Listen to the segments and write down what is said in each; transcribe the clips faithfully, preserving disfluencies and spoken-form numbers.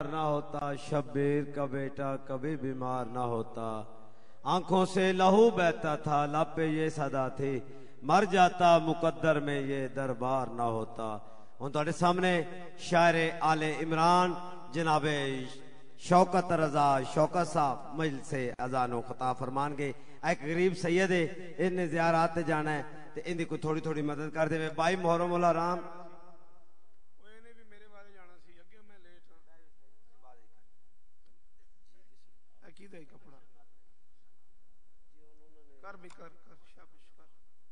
ना होता, शब्बीर का बेटा कभी बीमार ना होता। आंखों से लहू बहता था, लापे ये सदा थी, मर जाता मुकद्दर में ये दरबार ना होता। हुण तुहाडे सामने शायरे आले इमरान जनाबे शौकत रजा शौकत साहब मजलिस से अजानो खिताब फरमानगे। एक गरीब सैयद है, इन्हें ज़ियारत ते जाना है, तो इनकी कोई थोड़ी थोड़ी मदद कर दे। भाई मुहर्रम उल हराम कर भी कर कर शाबाश कर।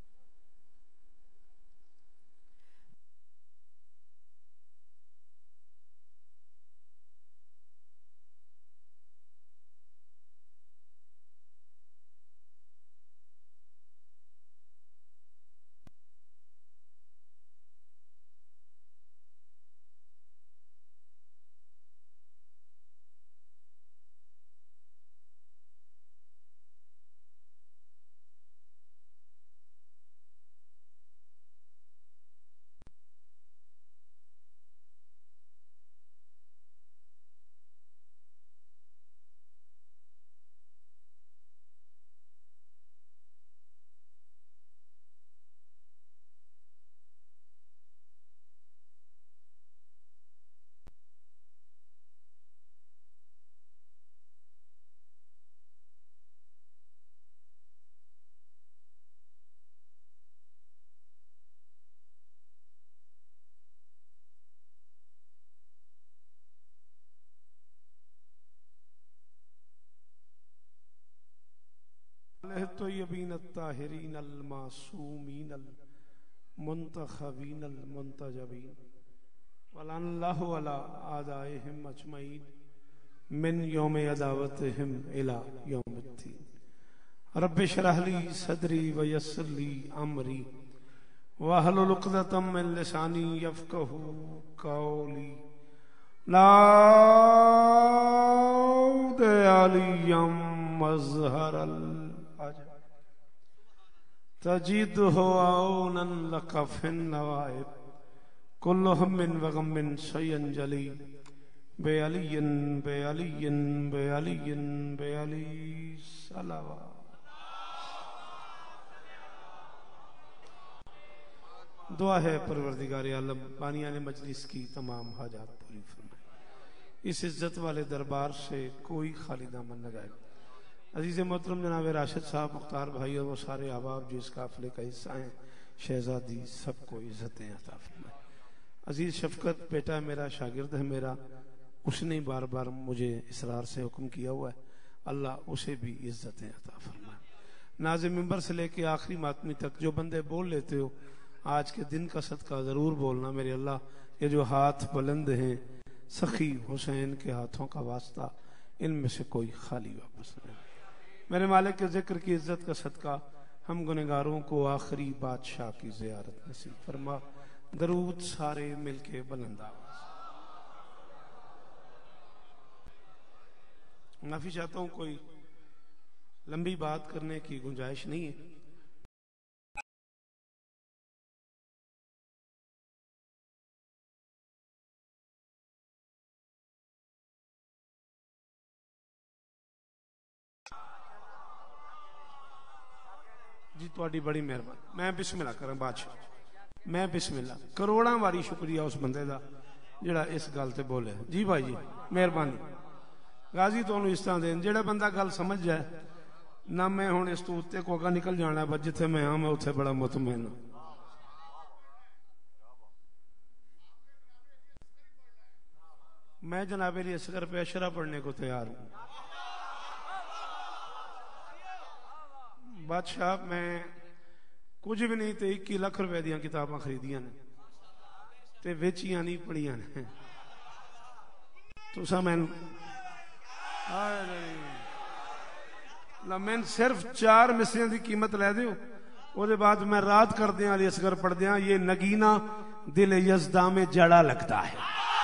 तो यबीन ताहिरीन अल मासूमीन अल मुंतखबीन अल मुंतजबीन वल्लाहु अला आदाइहिम अजमईन मिन यौम अदावतिहिम इला यौमिद्दीन। रब्बि इश्रह ली सदरी व यस्सिर ली अमरी वहलुल उक़दतम मिन लिसानी यफ़क़हू क़ौली। नाऊद अलियम मज़हरल तजीदहु औनन लका फिन नवाइब कुल्लु हम्मिन व गम्मिन शय्यन जली बेअलियन बेअलियन बेअलियन बेअली सलावा। दुआ है परवरदिगार आलम बानिया ने मजलिस की तमाम हाजात पूरी फरमाए, इस इज्जत वाले दरबार से कोई खाली दामन न जाए। अजीज़ मोहतरम जनाब राशिद साहब, मुख्तार भाई और वो सारे अहबाब जो इस काफिले का हिस्सा हैं, शहजादी सबको इज्जतें अता फरमाए। अजीज़ शफकत बेटा मेरा, शागिर्द है मेरा, उसने बार बार मुझे इसरार से हुक्म किया हुआ है, अल्लाह उसे भी इज्जतें अता फरमाए। नाज़िम मिंबर से लेके आखिरी मातमी तक जो बंदे बोल लेते हो, आज के दिन का सदका ज़रूर बोलना मेरे अल्लाह। ये जो हाथ बुलंद हैं, सखी हुसैन के हाथों का वास्ता, इनमें से कोई खाली वापस नहीं। मेरे मालिक के जिक्र की इज्जत का सदका हम गुनहगारों को आखिरी बादशाह की ज़ियारत नसीब फरमा। दरूद सारे मिलके बुलंद आवाज़। माफी चाहता हूँ, कोई लंबी बात करने की गुंजाइश नहीं है। जी तुहाडी बड़ी मेहरबानी। मैं बिस्मिल्लाह करा बादशाह, मैं बिस्मिल्लाह करोड़ा वारी शुक्रिया उस बंदे का जिहड़ा इस गल ते बोले। जी भाई जी मेहरबानी। गाजी तुहानू इस तरह देन जिहड़ा बंदा गल समझ जाए ना, मैं हुण इस तो उत्ते को अगा निकल जाना, बस जिथे मैं हाँ मैं उत्थे बड़ा मुतमैन हाँ। मैं जनाबे लिए असगर पे अशरा पढ़ने को तैयार हूं। बादशाह मैं कुछ भी नहीं तो इक्की लाख रुपए दियां किताबां खरीदियां ने ते वेचियां नहीं पढ़ियां ने। तुसा मैं मैन सिर्फ चार मिसरियां की कीमत लै दियो, उसके बाद मैं रात कर दिया अली असगर पढ़ दिया, ये नगीना दिल यज़दा में जड़ा लगता है।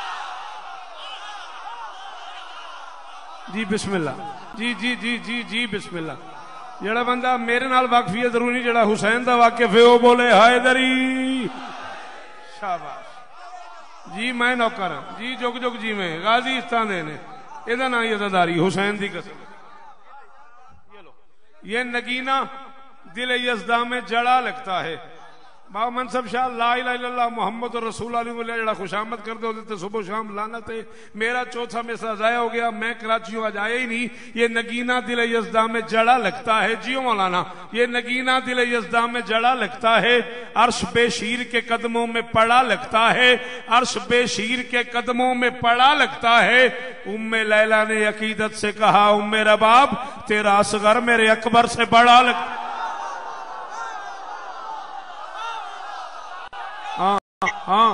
जी बिस्मिल्लाह। जी जी जी जी जी बिस्मिल्लाह। जड़ा बंदा मेरे नाल वाकफी है जरूरी, जड़ा हुसैन दा वाकिफ है वो बोले हायदरी। शाबाश। जी मैं नौकर हाँ जी जुग जुग जी में गाजी इस्तान देने ਇਹਦਾ ਨਾਂ ਯਜ਼ਦਾਰੀ हुसैन दी कसम। ये लो ये नगीना दिल यज़दा में जड़ा लगता है। बाबा मनसब शाह ला इलाहा इल्लल्लाह मोहम्मद रसूल अल्लाह जड़ा खुशामद कर दो तो सुबह शाम लानत है। मेरा चौथा मिसरा जाया हो गया, मैं कराची आज आया ही नहीं। ये नगीना दिल यज़दा में जड़ा लगता है। जियो मौलाना, ये नगीना दिल यज़दा में जड़ा लगता है। अर्श बेशीर के कदमों में पड़ा लगता है। अर्श बेशीर के कदमों में पड़ा लगता है। उम्मे लैला ने अकीदत से कहा, उम्मे रबाब तेरा असगर मेरे अकबर से बड़ा लगता है। हाँ हाँ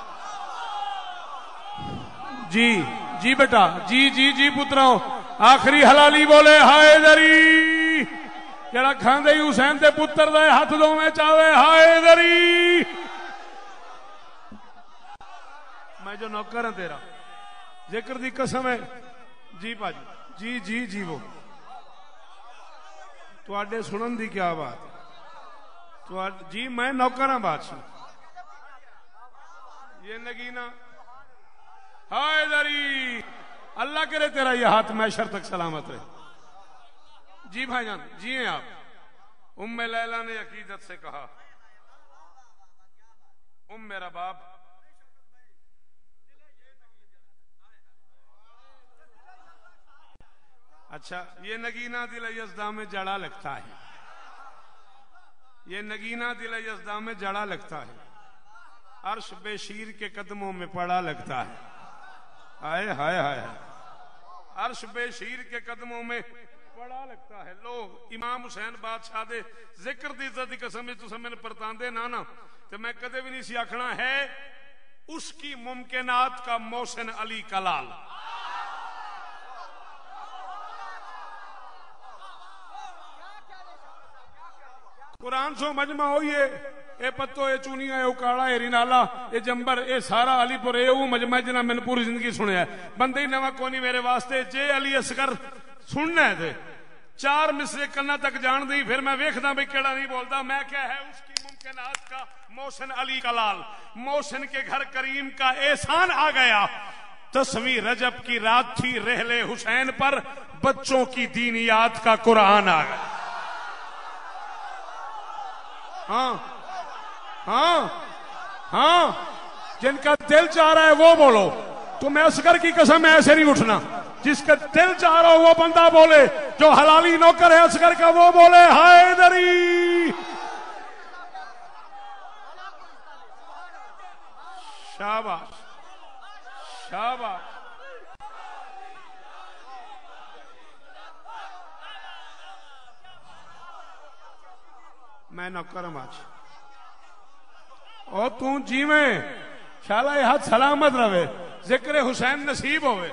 जी जी बेटा जी जी जी पुत्राओ आखिरी हलाली बोले हाय दरी जरा खांदे हुसैन दे पुत्र दे हाथ दोवें चावे हाय दरी। मैं जो नौकर है तेरा जिक्र दी कसम है जी भाजी जी जी जी वो तुहाडे सुनन दी क्या बात तो जी मैं नौकर हाँ बादशाह। ये नगीना हाय दरी अल्लाह करे तेरा ये हाथ मैशर तक सलामत है। जी भाईजान जी हैं आप। उम्मे लैला ने अकीदत से कहा, उम मेरा बाप अच्छा ये नगीना दिल यज़दा में जड़ा लगता है। ये नगीना दिल यज़दा में जड़ा लगता है। अर्श बेशीर के कदमों में पड़ा लगता है। हाय हाय हाय अर्श बेशीर के कदमों में पड़ा लगता है। लोग इमाम हुसैन बादशाह दे जिक्र दी इज्जत दी कसम तुम मैंने परतांदे ना ना तो मैं कदे भी नहीं सी आखना है उसकी मुमकिनात का मोहसिन अली कलाल। कुरान सो मजमा हो ये ए पत्तो ए चूनिया ए उकाड़ा ए रिनाला ए जंबर ए सारा अलीपुर ए वो मजमा जना मैंने पूरी जिंदगी सुनिया बंदे ही नवा कोनी मेरे वास्ते जे अली असगर सुनना है चार मिसरे कन्ना तक जान दी फिर मैं वेखदा भी केड़ा नहीं बोलता। मैं क्या है उसकी मुमकिनात का मोहसिन अली कलाल। मोहसिन के घर करीम का एहसान आ गया। दसवीं रजब की रात थी रहले हुसैन पर बच्चों की दीनियात का कुरान आ गया। हाँ हाँ हाँ जिनका दिल चाह रहा है वो बोलो। तुम्हें असगर की कसम ऐसे नहीं उठना। जिसका दिल चाह रहा हो वो बंदा बोले। जो हलाली नौकर है असगर का वो बोले हाय दरी। शाबाश शाबाश। मैं नौकर हूं आज और तू जीवे शाला ये हाथ सलामत रहे जिक्र हुसैन नसीब होवे।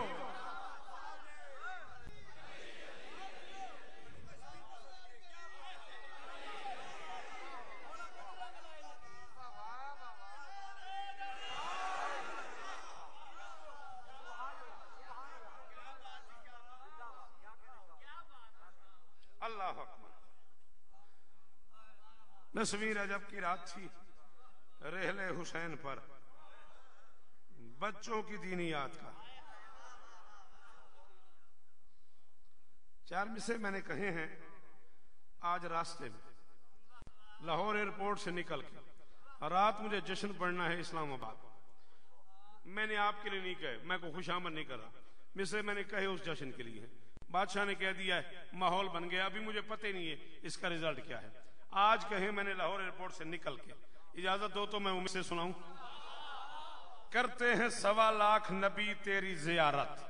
अल्लाह अकबर। दसवीं रजब की रात थी रहले हुसैन पर बच्चों की दीनियात का चार मिसरे मैंने कहे हैं। आज रास्ते में लाहौर एयरपोर्ट से निकल के रात मुझे जश्न पढ़ना है इस्लामाबाद। मैंने आपके लिए नहीं कहे, मैं को खुशामद नहीं कर रहा। मिसरे मैंने कहे उस जश्न के लिए। बादशाह ने कह दिया है माहौल बन गया। अभी मुझे पता नहीं है इसका रिजल्ट क्या है। आज कहे मैंने लाहौर एयरपोर्ट से निकल के। इजाजत दो तो मैं उम्मीद से सुनाऊं। करते हैं सवा लाख नबी तेरी जियारत।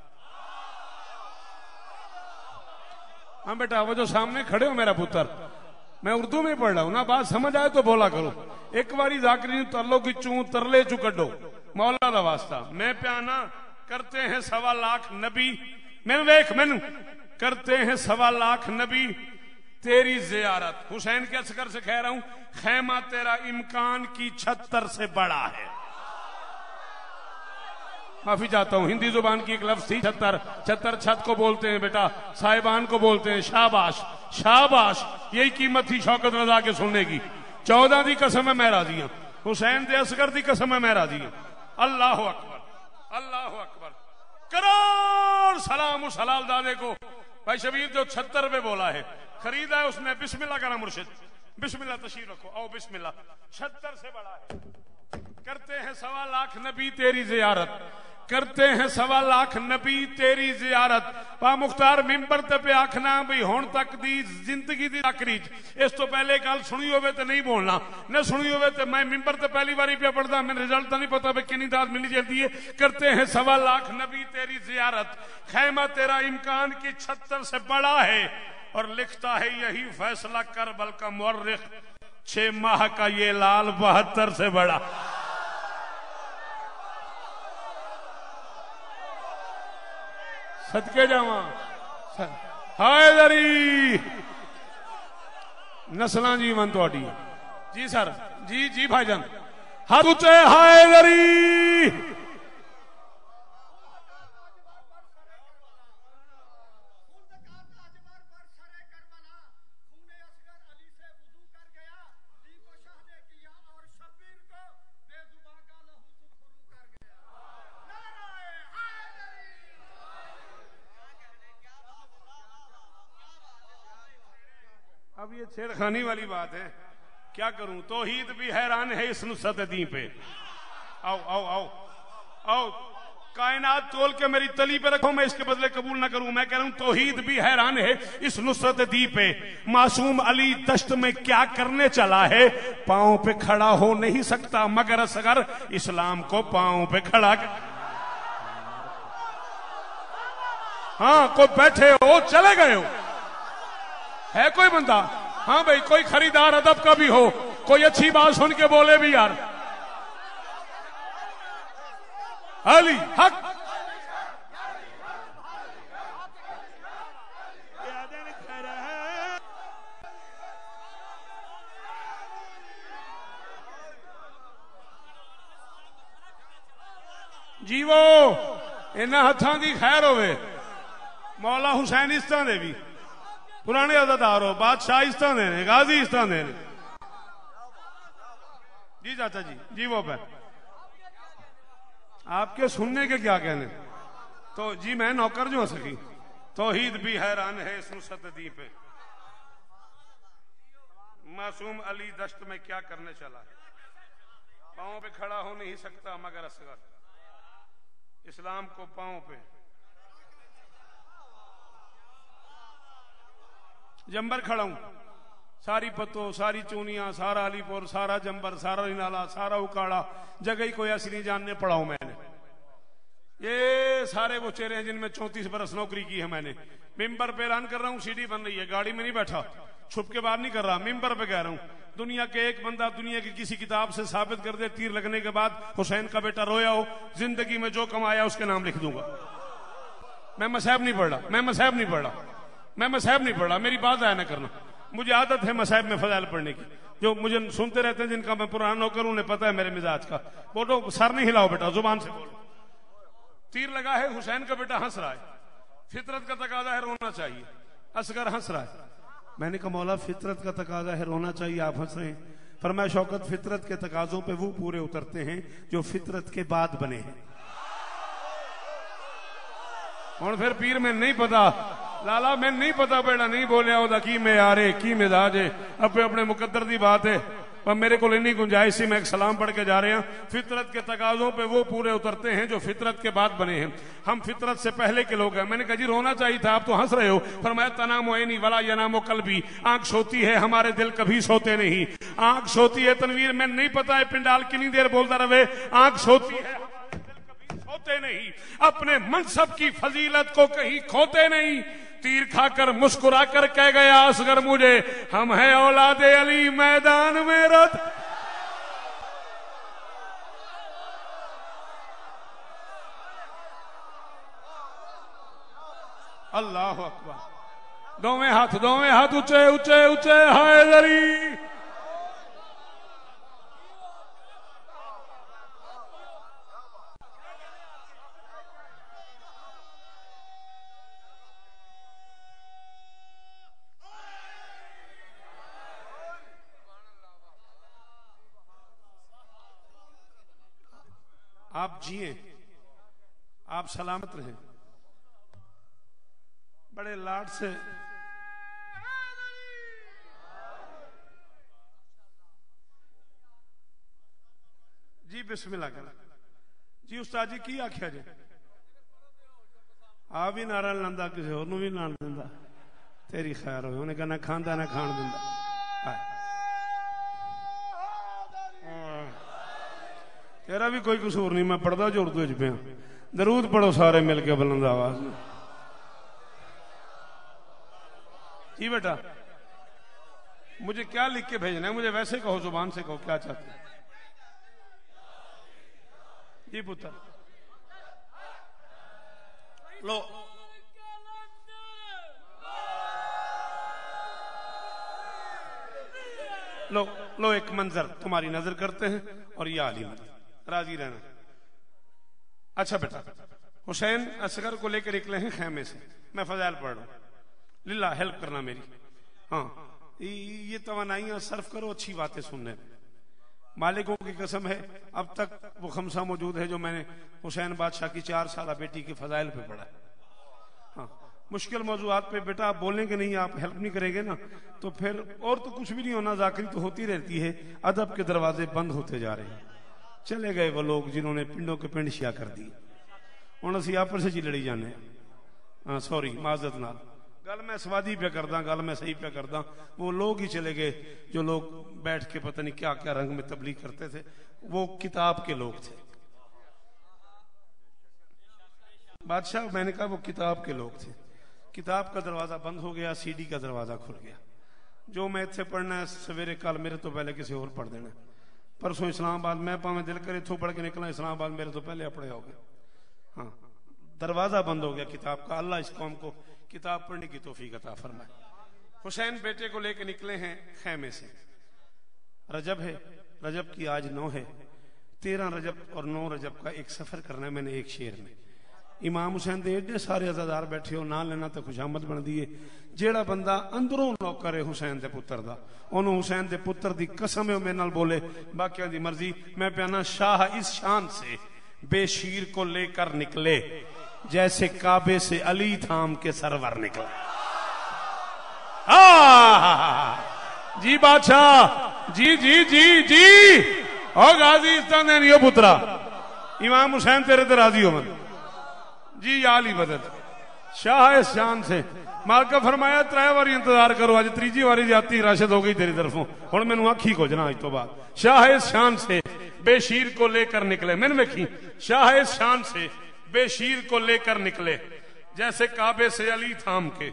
हाँ बेटा वो जो सामने खड़े हो मेरा पुत्र, मैं उर्दू में पढ़ रहा हूं ना, बात समझ आए तो बोला करो। एक बारी जाकरी तरलो की चू तरले चू कड्डो मौला दा वास्ता। मैं प्याना करते हैं सवा लाख नबी मैंने देख मैनू करते हैं सवा लाख नबी तेरी जियारत। हुसैन के असगर से कह रहा हूं खैमा तेरा इम्कान की छत्तर से बड़ा है। माफी चाहता हूं हिंदी जुबान की एक लफ्ज थी छत्तर। छत्तर छत को बोलते हैं बेटा, साहिबान को बोलते हैं शाबाश शाबाश। यही कीमत थी शौकत रजा के सुनने की। चौदह की कसम है मैं राजी हूं। हुसैन दे असगर की कसम है मैं राजी हूं। अल्लाह अकबर। अल्लाह अकबर। करोड़ सलाम उस हलाल दादे को। भाई शबीर जो छहत्तर रुपए बोला है, खरीदा है उसने, बिस्मिल्लाह करा मुर्शिद, बिस्मिल्लाह तशरीफ रखो, आओ बिस्मिल्लाह। छहत्तर से बड़ा है। करते हैं सवा लाख नबी तेरी जियारत, करते हैं सवा लाख नबी तेरी जियारत। पा मुख्तार मिंबर ते पे आखना भी हुण तक दी जिंदगी दी आखरी इस तो पहले गल सुनी होवे ते नहीं बोलना, न सुनी होवे ते मैं मिंबर ते पहली बारी पे पढ़दा, मैंने रिजल्ट तो नहीं पता भी कितनी दाद मिली जाती है। करते हैं सवा लाख नबी तेरी जियारत, खैमा तेरा इम्कान की छत्तर से बड़ा है। और लिखता है यही फैसला करबल का मुअर्रिख, छह माह का ये लाल बहत्तर से बड़ा। सदके जावा हायदरी नस्लां जीवन थोड़ी। जी सर, जी जी भाईजान, हाथ ऊंचे, हायदरी। अब ये छेड़खानी वाली बात है, क्या करूं, तौहीद भी हैरान है इस नुसरत दी पे। आओ आओ आओ आओ, कायनात तोल के मेरी तली पे रखो, मैं इसके बदले कबूल ना करूं। मैं कह रहा हूं तौहीद भी हैरान है इस नुसरत दी पे। मासूम अली दश्त में क्या करने चला है, पांव पे खड़ा हो नहीं सकता मगर असगर इस्लाम को पांव पे खड़ा कर। हाँ, कोई बैठे हो, चले गए हो, है कोई बंदा? हाँ भाई, कोई खरीदार अदब का भी हो, कोई अच्छी बात सुन के बोले भी यार अली हक। जीवो इन्हां हत्थां दी खैर होवे। मौला हुसैन इस तरह दे भी पुराने अदादार हो, बादशाह इस तरह देने, गाजी इस तरह देने। जी चाचा जी, जी वो पे आपके सुनने के क्या कहने। तो जी मैं नौकर जो हो सकी। तौहीद भी हैरान है इस नुसरत दी पे। मासूम अली दश्त में क्या करने चला, पांव पे खड़ा हो नहीं सकता मगर असगर इस्लाम को पांव पे। जंबर खड़ा हूं, सारी पत्तो, सारी चूनिया, सारा अलीपुर, सारा जंबर, सारा नाला, सारा उकाड़ा, जगह ही कोई ऐसी नहीं जानने पड़ा हूं मैंने। ये सारे वो चेहरे हैं जिनमें चौंतीस बरस नौकरी की है मैंने। मिंबर पे ऐलान कर रहा हूं, सीढ़ी बन रही है, गाड़ी में नहीं बैठा, छुप के बाहर नहीं कर रहा, मिंबर पे कह रहा हूं। दुनिया के एक बंदा दुनिया की किसी किताब से साबित कर दे तीर लगने के बाद हुसैन का बेटा रोया हो, जिंदगी में जो कमाया उसके नाम लिख दूंगा। मैं मसाहब नहीं पढ़ रहा, मैं मसाहब नहीं पढ़ रहा, मैं मसाहब नहीं पढ़ रहा, मेरी बात आया ना करना। मुझे आदत है मसाहब में फजाइल पढ़ने की। जो मुझे सुनते रहते हैं, जिनका मैं पुराना नौकर हूं, उन्हें पता है मेरे मिजाज का। बोलो सर नहीं हिलाओ बेटा, जुबान से बोलो। तीर लगा है, हुसैन का बेटा हंस रहा है, फितरत का तकाजा है रोना चाहिए, असगर हंस रहा है। मैंने कहा मौला फितरत का तकाजा है रोना चाहिए, आप हंस रहे हैं। फरमाया शौकत, फितरत के तकाजों पे वो पूरे उतरते हैं जो फितरत के बाद बने हैं। और फिर पीर में नहीं पता, लाला मैं नहीं पता बेटा नहीं बोलिया की में आ रहे की मिजाज है, अपने अपने मुकद्दर की बात है, पर मेरे को इन्नी गुंजाइश सी मैं एक सलाम पढ़ के जा रहे हैं। फितरत के तकाजों पे वो पूरे उतरते हैं जो फितरत के बाद बने हैं। हम फितरत से पहले के लोग हैं। मैंने कहा जी रोना चाहिए था, आप तो हंस रहे हो। फरमाया तनामो ऐनी वला यनामो कल्बी, आंख सोती है हमारे दिल कभी सोते नहीं। आंख सोती है तनवीर में नहीं पता है पिंडाल कितनी देर बोलता रहे, आंख सोती है होते नहीं, अपने मनसब की फजीलत को कहीं खोते नहीं। तीर खाकर मुस्कुरा कर कह गया असगर मुझे, हम है औलादे अली मैदान में रथ। अल्लाह अकबर। दोवें हाथ दोवें हाथ ऊंचे ऊंचे ऊंचे, हैदरी। आप जिए, आप सलामत रहें। बड़े लाड से जी बिस्मिल्लाह कर जी। उस्ताद जी की आख्या जी? आ भी नारा लांदा, किसी होर नूं भी नाल दिंदा। तेरी खैर हो, उन्हें कहना खांदा ना खाण दिंदा। तेरा भी कोई कसूर नहीं, मैं पढ़दा जो उर्दू च पिया। दरूद पढ़ो सारे मिलके बुलंद आवाज में। जी बेटा, मुझे क्या लिख के भेजना है? मुझे वैसे कहो, जुबान से कहो क्या चाहते हैं। जी पुत्र लो, लो लो एक मंजर तुम्हारी नजर करते हैं और ये आली मंजर, राजी रहना। अच्छा बेटा, हुसैन असगर को लेकर निकले हैं खेमे से। मैं फजाइल पढ़ रहा हूं, लिल्ला हेल्प करना मेरी। हाँ, ये तवानाइयां सर्फ करो अच्छी बातें सुनने में। मालिकों की कसम है, अब तक वो खमसा मौजूद है जो मैंने हुसैन बादशाह की चार साल बेटी के फजाइल पे पढ़ा है। हाँ, मुश्किल मौजूदात पे बेटा आप बोलेंगे नहीं, आप हेल्प नहीं करेंगे ना, तो फिर और तो कुछ भी नहीं होना, जाकरी तो होती रहती है। अदब के दरवाजे बंद होते जा रहे हैं। चले गए वो लोग जिन्होंने पिंडों के पिंड शिया कर दिए। हुण असीं आपस च लड़ी जाने। हाँ सॉरी, माजरत नाल गल मैं स्वादी पे करदा, गल मैं सही पे करदा। वो लोग ही चले गए जो लोग बैठ के पता नहीं क्या क्या रंग में तबलीग करते थे। वो किताब के लोग थे। बादशाह, मैंने कहा वो किताब के लोग थे। किताब का दरवाजा बंद हो गया, सीडी का दरवाजा खुल गया। जो मैं इत्थे पढ़ना है सवेरे कल मेरे तो पहले किसी और पढ़ देना। परसों इस्लामाबाद, मैं भावें दिल करे इत्थों पढ़ के निकला, इस्लामाबाद मेरे तो पहले अपने हो गए। हाँ, दरवाजा बंद हो गया किताब का। अल्लाह इस कौम को किताब पढ़ने की तौफीक अता फरमाए। हुसैन बेटे को लेकर निकले हैं खेमे से। रजब है, रजब की आज नौ है। तेरह रजब और नौ रजब का एक सफर करना है मैंने एक शेर में। इमाम हुसैन दे एडे सारे अजादार बैठे हो, ना लेना तो खुशामद बनती है। जेड़ा बंदा अंदरों नौकर है हुसैन दे पुत्र दा, ओनू हुसैन दे पुत्र दी कसम है मेरे नाल बोले, बाकिया दी मर्जी। मैं प्याना शाह इस शान से बेशीर को लेकर निकले जैसे काबे से अली थाम के सरवर निकला। जी बादशाह, जी जी जी जी ओ गाजी इस्तान पुत्रा इमाम हुसैन तेरे ते राजी हो मन जी। आली बदत शाह इस शान से मालका फरमाया त्रै बारी इंतजार करो, अज तीजी बारी जाती राशद हो गई तेरी तरफों। हुण मैनू आखी कुछ ना अज तो बाद। शाह इस शान से बेशीर को लेकर निकले। मैंने देखी, शाह इस शान से बेशीर को लेकर निकले जैसे काबे से अली थाम के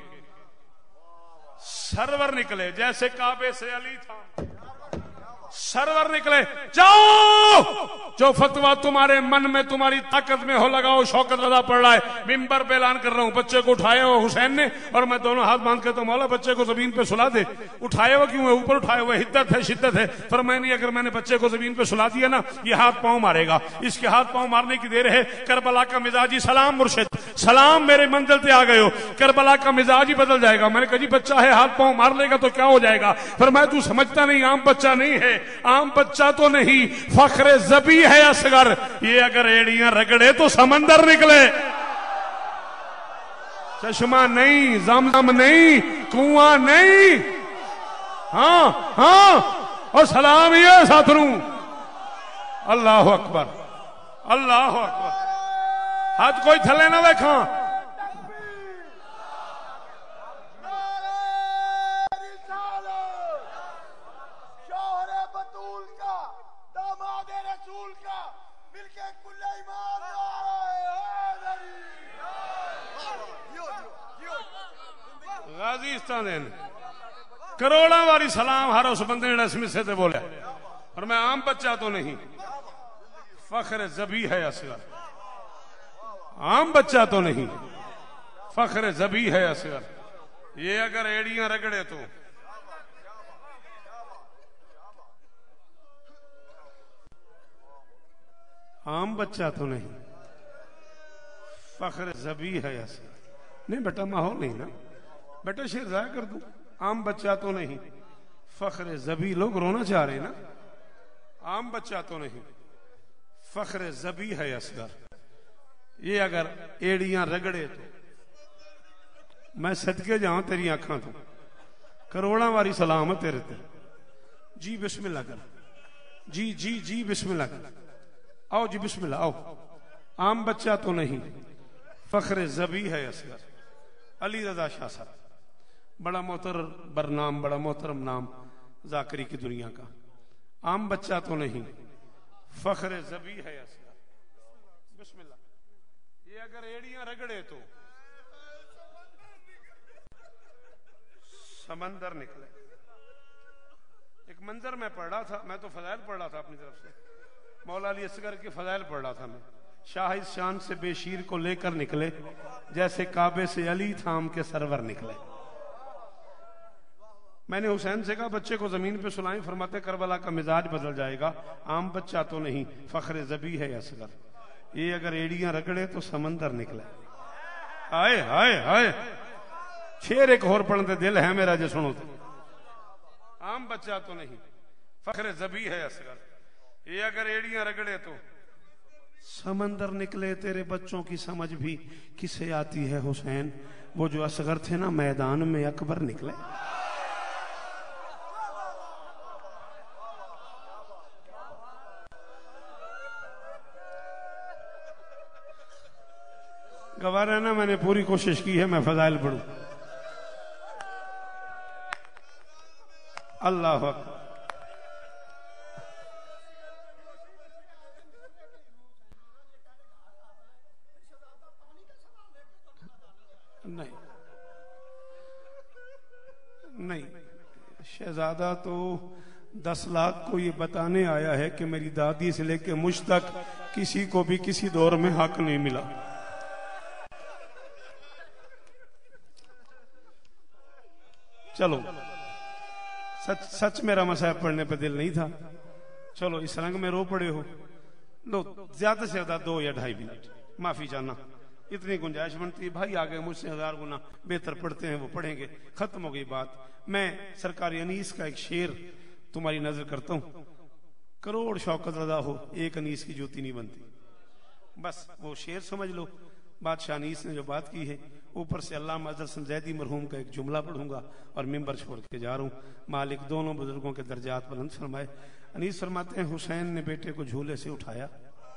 सरवर निकले। जैसे काबे से अली थाम सरवर निकले। जाओ, जो फतवा तुम्हारे मन में तुम्हारी ताकत में हो लगाओ। शौकत रजा पड़ रहा है, मिंबर पे ऐलान कर रहा हूं। बच्चे को उठाया हुआ हुसैन ने और मैं दोनों हाथ बांध के तो मौला बच्चे को जमीन पे सुला दे। उठाया हुआ क्यों है? ऊपर उठाया हुआ हिद्दत है, शिद्दत है। फरमाया अगर मैंने बच्चे को जमीन पे सुला दिया ना, ये हाथ पांव मारेगा। इसके हाथ पांव मारने की देर है। करबला का मिजाजी सलाम मुर्शिद, सलाम मेरे मंजिल पे आ गए हो। करबला का मिजाज ही बदल जाएगा। मैंने कहा जी बच्चा है, हाथ पांव मार लेगा तो क्या हो जाएगा? फरमाया तू समझता नहीं, आम बच्चा नहीं है, आम बच्चा तो नहीं, फख्रे ज़बी है असगर। ये अगर एड़ियां रगड़े तो समंदर निकले। चश्मा नहीं, जमजम नहीं, कुआं नहीं। हाँ हाँ, और सलाम ये साथरू। अल्लाह अकबर, अल्लाह अकबर। हाथ कोई थले ना देखा। करोड़ा वारी सलाम हर उस बंदे ने इसमें से बोला। और मैं आम बच्चा तो नहीं, फख्र ज़बी है असगर। आम बच्चा तो नहीं, फख्र ज़बी है असगर। ये अगर एड़ियां रगड़े तो आम बच्चा तो नहीं, फख्र ज़बी है असगर। नहीं बेटा, माहौल नहीं ना बेटा, शेर जाया कर दूं। आम बच्चा तो नहीं, फख्र ज़बी। लोग रोना चाह रहे हैं ना। आम बच्चा तो नहीं, फख्र ज़बी है असगर। ये अगर एड़ियां रगड़े तो मैं सदके जाऊं तेरी आंखों तो, करोड़ा वारी सलाम है तेरे ते। जी बिस्मिल्लाह कर, जी जी जी बिस्मिल्लाह कर, आओ जी बिस्मिल्लाह आओ। आम बच्चा तो नहीं, फख्र ज़बी है असगर। अली रज़ा शाह साहब, बड़ा मोहतरम बरनाम, बड़ा मोहतरम नाम जाकरी की दुनिया का। आम बच्चा तो नहीं, फख्र ज़बी है असगर। बिस्मिल्लाह। ये अगर एड़ियां रगड़े तो समंदर निकले। एक मंजर में पढ़ रहा था, मैं तो फजाइल पढ़ रहा था अपनी तरफ से, मौला अली असगर के फजाइल पढ़ रहा था मैं। शाह इस शान से बेशीर को लेकर निकले, जैसे काबे से अली थाम के सरवर निकले। मैंने हुसैन से कहा बच्चे को जमीन पे सुलाएं, फरमाते करबला का मिजाज बदल जाएगा। आम बच्चा तो नहीं, फख्र ज़बी है असगर। ये अगर एड़ियां रगड़े तो समंदर निकले। हाय हाय हाय, शेर एक और पढ़ते दिल है मेरा जो सुनो तो। आम बच्चा तो नहीं, फख्र ज़बी है असगर। ये अगर एड़ियां रगड़े तो समंदर निकले। तेरे बच्चों की समझ भी किसे आती है हुसैन, वो जो असगर थे ना मैदान में अकबर निकले। गवार है ना, मैंने पूरी कोशिश की है मैं फजाइल पढ़ूं। अल्लाह अकबर। नहीं नहीं, शहजादा तो दस लाख को ये बताने आया है कि मेरी दादी से लेके मुझ तक किसी को भी किसी दौर में हक नहीं मिला। चलो, सच सच मेरा मसाहब पढ़ने पे दिल नहीं था। चलो इस रंग में रो पड़े हो, लो ज्यादा से ज्यादा दो या ढाई मिनट माफी चाहना, इतनी गुंजाइश बनती। भाई आगे मुझसे हजार गुना बेहतर पढ़ते हैं, वो पढ़ेंगे, खत्म हो गई बात। मैं सरकारी अनीस का एक शेर तुम्हारी नजर करता हूं। करोड़ शौकत रजा हो, एक अनीस की ज्योति नहीं बनती। बस वो शेर समझ लो। बादशाह अनीस ने जो बात की है, ऊपर से अल्लामा अजहर हसन ज़ैदी मरहूम का एक जुमला पढ़ूंगा और मिंबर छोड़ के जा रहा हूं। मालिक दोनों बुजुर्गों के दर्जात बुलंद फरमाए। अनीस फरमाते हैं, हुसैन ने बेटे को झूले से उठाया,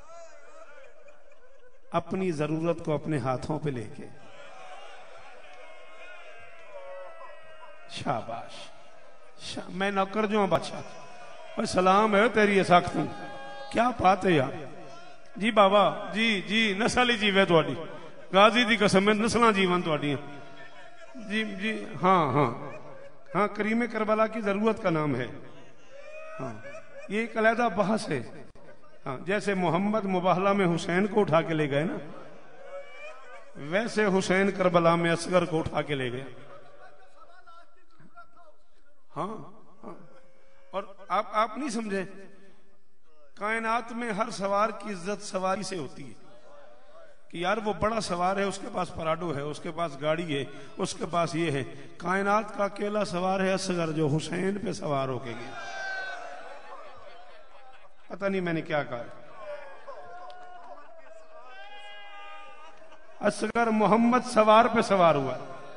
अपनी जरूरत को अपने हाथों पे लेके। शाबाश, शा, मैं नौकर जो हूं बादशाह, सलाम है तेरी ये साख्ती, क्या बात है यार। जी बाबा जी जी, नस्ल ही जीवे थोड़ी, गाजी दी कसम है नस्ल जीवन थोड़ी जी जी। हाँ हाँ हाँ, करीम करबला की जरूरत का नाम है। हाँ, ये एक अलहदा बहस है। हाँ, जैसे मोहम्मद मुबाहला में हुसैन को उठा के ले गए ना, वैसे हुसैन करबला में असगर को उठा के ले गए। हाँ, हाँ। और आप आप नहीं समझे, कायनात में हर सवार की इज्जत सवारी से होती है कि यार वो बड़ा सवार है, उसके पास पराडो है, उसके पास गाड़ी है, उसके पास ये है। कायनात का अकेला सवार है असगर, जो हुसैन पे सवार होके गया। पता नहीं मैंने क्या कहा। असगर मोहम्मद सवार पे सवार हुआ।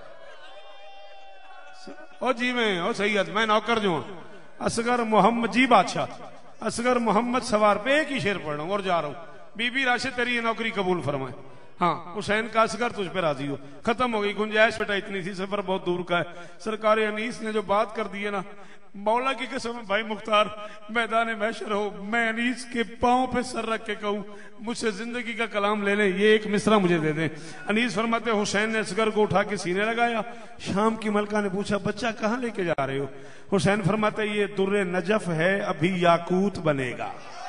ओ जी मैं ओ सैयद, मैं नौकर जो हूं। असगर मोहम्मद जी बादशाह, असगर मोहम्मद सवार पे। एक ही शेर पढ़ रहा हूं और जा रहा हूं। बीबी राशिद तेरी ये नौकरी कबूल फरमाए। हाँ, हुसैन का असगर तुझ पे राजी हो। खत्म हो गई गुंजाइश, बेटा इतनी थी, सफर बहुत दूर का है। सरकार अनीस ने जो बात कर दी है ना, मौला की कसम है भाई मुख्तार, मैदान महशर हो, मैं अनीस के पांव पे सर रख के कहूं मुझसे जिंदगी का कलाम ले लें, ये एक मिसरा मुझे दे दें। अनीस फरमाते हुसैन ने असगर को उठा के सीने लगाया। शाम की मलका ने पूछा बच्चा कहां लेके जा रहे हो? हुसैन फरमाते ये दुर्रे नजफ है, अभी याकूत बनेगा।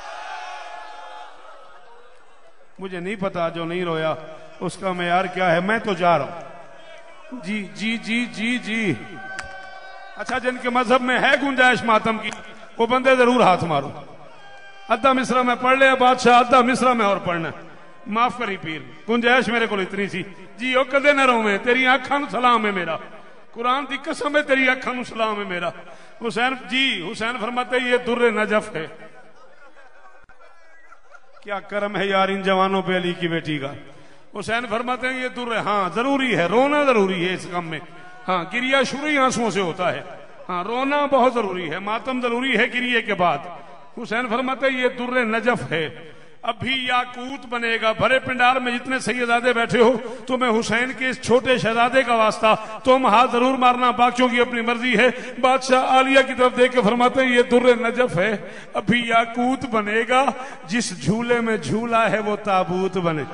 मुझे नहीं पता जो नहीं रोया उसका मेयार क्या है, मैं तो जा रहा हूं। जी जी जी जी जी। अच्छा, जिनके मजहब में है गुंजाइश मातम की, वो बंदे जरूर हाथ मारो। अद्धा मिसरा में पढ़ लिया बादशाह, अद्धा मिसरा में और पढ़ना। माफ करी पीर, गुंजाइश मेरे को इतनी सी। जी ओ कदे न रोवे, तेरी अखा नु सलाम है मेरा, कुरान की कसम है तेरी अखा नु सलाम है मेरा। हुसैन जी, हुसैन फरमाते ये दुर्रे नजफ है। क्या करम है यार इन जवानों पे अली की बेटी का। हुसैन फरमाते हैं ये दुर्र, हाँ जरूरी है, रोना जरूरी है इस गम में। हाँ, गिरिया शुरू ही आंसुओं से होता है। हाँ, रोना बहुत जरूरी है, मातम जरूरी है गिरिये के बाद। हुसैन फरमाते हैं ये दुर्र नजफ है, अभी याकूत बनेगा। भरे पिंडार में जितने सैयदादे बैठे हो, तुम्हें हुसैन के इस छोटे शहजादे का वास्ता, तुम हाथ जरूर मारना, बाकियों की अपनी मर्जी है। बादशाह आलिया की तरफ देख के फरमाते हैं ये दुर्र नजफ है, अभी याकूत बनेगा। जिस झूले में झूला है वो ताबूत बने।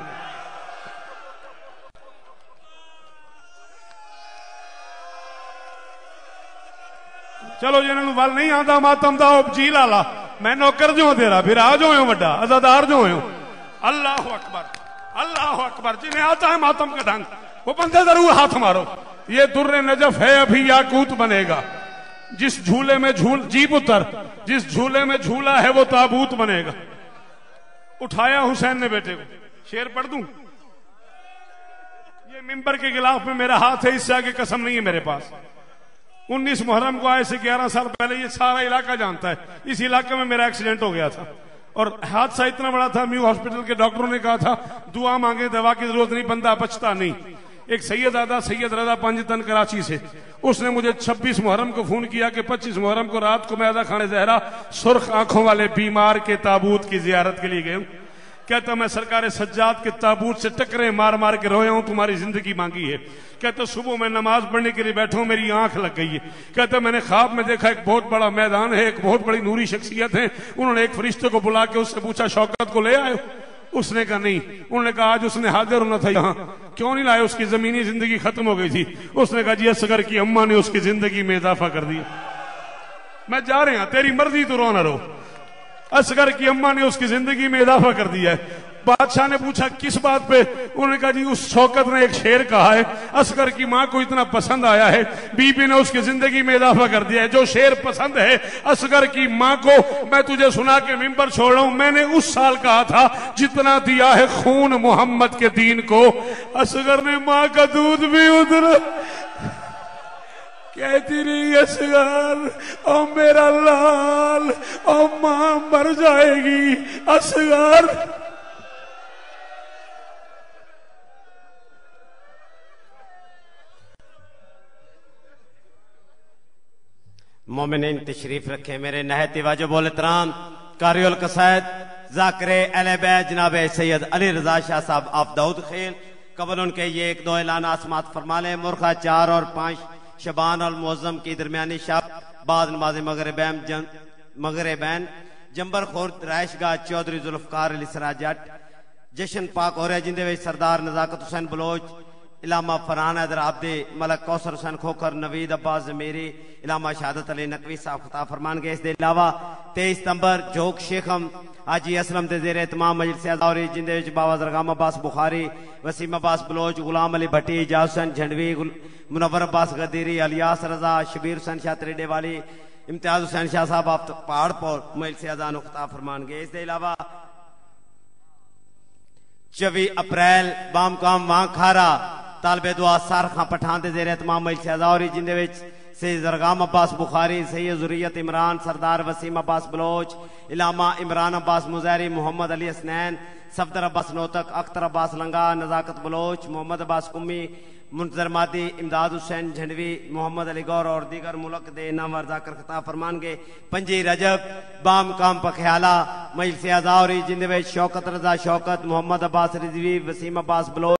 चलो जिन्होंने वाल नहीं आता मातम दा जी लाला, मैं नौकर जो तेरा, फिर आ जो वड्डा अजादार जो हो। अल्लाह अकबर, अल्लाह अकबर। जिन्हें आता है मातम का ढंग, वो बंदे जरूर हाथ मारो। ये दुर्र नजफ है, अभी याकूत बनेगा। जिस झूले में झूल जी पुत्र, जिस झूले में झूला है वो ताबूत बनेगा। उठाया हुसैन ने बेटे को। शेर पढ़ दूं? ये मिंबर के खिलाफ में मेरा हाथ है, इससे आगे कसम नहीं है मेरे पास। उन्नीस मुहर्रम को आए से ग्यारह साल पहले ये सारा इलाका जानता है, इस इलाके में मेरा एक्सीडेंट हो गया था और हादसा इतना बड़ा था, म्यू हॉस्पिटल के डॉक्टरों ने कहा था दुआ मांगे, दवा की जरूरत नहीं, बंदा बचता नहीं। एक सैयद आदा सैयद रजा पंजतन कराची से, उसने मुझे छब्बीस मुहर्रम को फोन किया कि पच्चीस मुहर्रम को रात को मैं आदा खाने जहरा सुर्ख आंखों वाले बीमार के ताबूत की जियारत के लिए गया हूं। कहता मैं सरकार सज्जाद के ताबूत से टकरे मार मार के रोया हूं, तुम्हारी जिंदगी मांगी है। कहता सुबह मैं नमाज पढ़ने के लिए बैठा हूं, मेरी आंख लग गई है। कहता मैंने ख्वाब में देखा एक बहुत बड़ा मैदान है, एक बहुत बड़ी नूरी शख्सियत है। उन्होंने एक फरिश्ते को बुला के उससे पूछा शौकत को ले आए? उसने कहा नहीं। उन्होंने कहा आज उसने हाजिर होना था यहाँ, क्यों नहीं लाए? उसकी जमीनी जिंदगी खत्म हो गई थी। उसने कहा जी असगर की अम्मा ने उसकी जिंदगी में इजाफा कर दिया। मैं जा रहे हैं, तेरी मर्जी तो रो ना रो। असगर की अम्मा ने उसकी जिंदगी में इजाफा कर दिया है। बादशाह ने पूछा किस बात पे? उन्होंने कहा जी उस शौकत ने एक शेर कहा है, असगर की मां को इतना पसंद आया है, बीबी ने उसकी जिंदगी में इजाफा कर दिया है। जो शेर पसंद है असगर की मां को, मैं तुझे सुना के मिंबर छोड़ रहा हूं। मैंने उस साल कहा था जितना दिया है खून मोहम्मद के दीन को। असगर ने मां का दूध भी उधर कहती रही असगर ओ मेरा लाल, ओ मां मर जाएगी असगर। मोमिनीन तशरीफ रखे मेरे नहती वाजिब उल एहतराम कारिउल कसायद ज़ाकिर अहले बैत जनाब सैयद अली रजा शाह साहब आप दाऊद खेल। कबल उनके ये एक दो ऐलान आसमात फरमा लें। मुर्खा चार और पांच शबान और मुअज्जम की दरमियानी शब बाद नमाज मगरिबैन जम, मगरिबैन जंबर खुर्द रायशगाह चौधरी जुल्फकार अली सरा जट जश्न पाक हो रहा है, जिंदे विच सरदार नजाकत हुसैन बलोच, इलामा फरहान हैदर आबदे, मलक कौसर हुसैन खोखर, नवीद अब्बास जमीरी, इलामा शहादत अली नकवी साहब खिताब फरमान गए। इसके अलावा तेईस सितंबर जोक शेखम हाजी असलम के जेर तमाम मजलिस अज़ावरी, जिंदे विच बाबा जरगाम अब्बास बुखारी, वसीम अब्बास बलोच, गुलाम अली भट्टी, इजाज हुसैन झंडवी, मुनव्वर अब्बास गदीरी, अलियास रजा, शबीर हुसैन शाह त्रेडे वाली, इम्तियाज हुसैन शाह साहब आप पहाड़ पर मजलिस अज़ान खिताब फरमान गए। इसके अलावा चौबी अप्रैल बाम काम वहां खारा तालबे दुआ सार खां पठान दे जेरे तमाम मजलिस अज़ावरी, जिंदे विच सैयद जरगाम अब्बास बुखारी, सैयद जुरियत इमरान, सरदार वसीम अब्बास बलोच, इलामा इमरान अब्बास मुजैरी, मोहम्मद अली हसनैन, सफदर अब्बास नोतक, अख्तर अब्बास लंगा, नजाकत बलोच, मोहम्मद अब्बास कुम्मी, मुंतजर मादी, इमदाद हुसैन झंडवी, मोहम्मद अली गौर और दीगर मुल्क दे नामवर जाकर खिताब फरमान गए। पंजी रजब बाम काम पख्याला मजलिस अज़ावरी, जिंदे विच शौकत रजा शौकत, मोहम्मद अब्बास रिजवी, वसीम अब्बास बलोच,